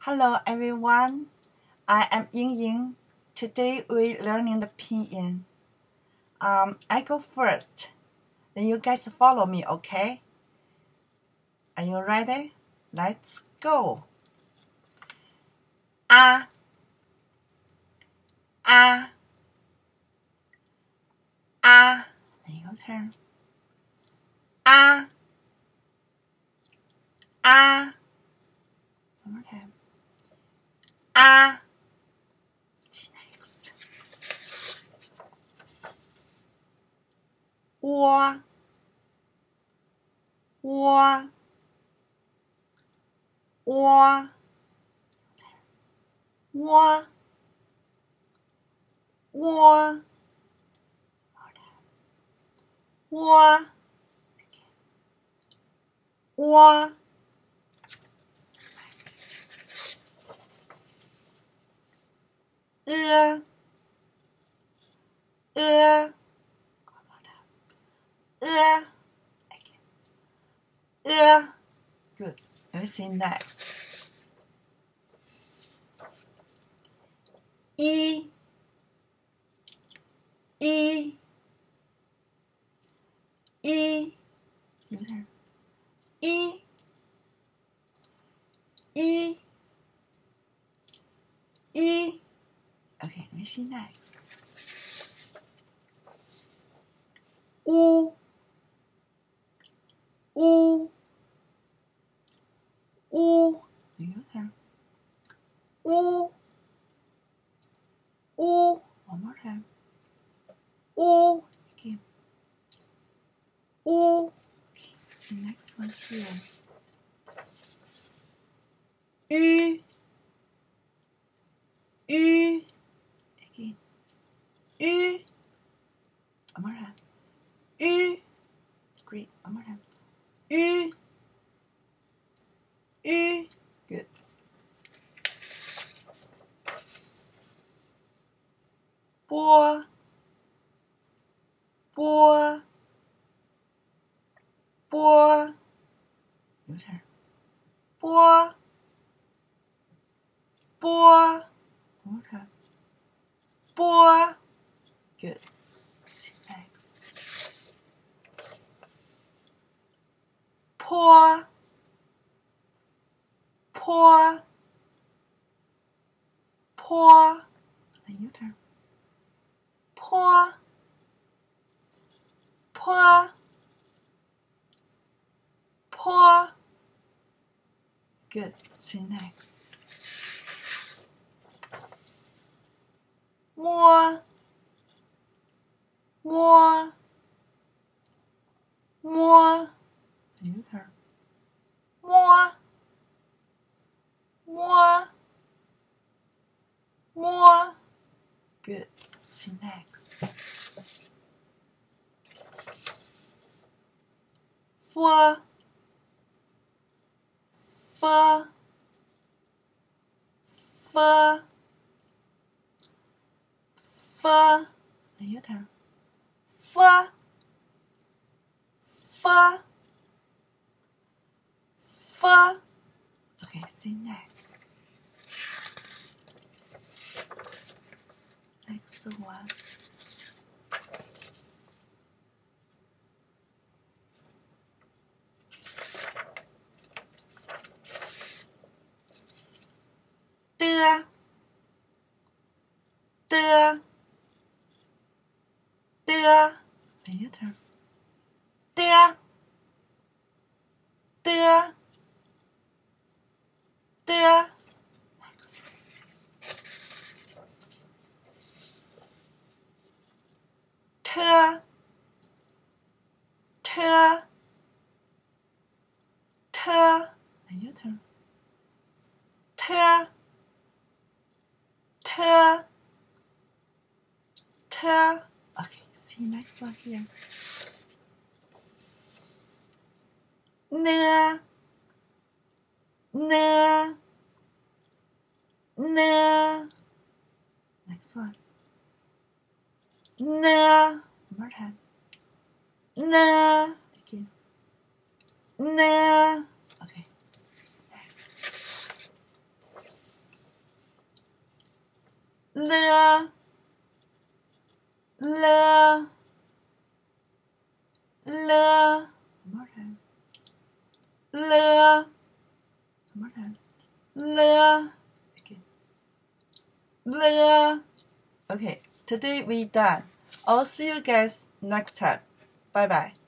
Hello everyone, I am Ying Ying. Today we're learning the pinyin. I go first, then you guys follow me, okay? Are you ready? Let's go. A, A, A. Then your turn. A, A. One more time. A. Next. Wo, wo, wo, wo, wo, wo, wo. Good. Let's see next. E, E, E. Your turn. E, E, E. Okay, let me see next. U, U, U. Your turn. U, U. One more time. U. Again. U. Okay, see next one here. U, U. Again. U. One more time. U. Great. One more time. U. U. Good. Bo, bo, bo. Your turn. Bo, bo. One more time. Bo. Good. See next. Pour, pour, pour. Then your turn. Pour, pour, pour. Good. See next. More, more, more. Then your turn. More, more, more. Good. See next. Four, four, four, four. Then your turn. Four, four, four. Okay, see next. Next one. De, de, de. Then your turn. De, de, de. Next. Te, te, te. Then your turn. Te, te, te. Okay, see next one here. Ne, ne, ne. Next one. Ne. One more time. Ne. Again. Ne. Okay. Next. 了了了 more time 了 more time 了 okay 了 okay today we done. I'll see you guys next time. Bye bye.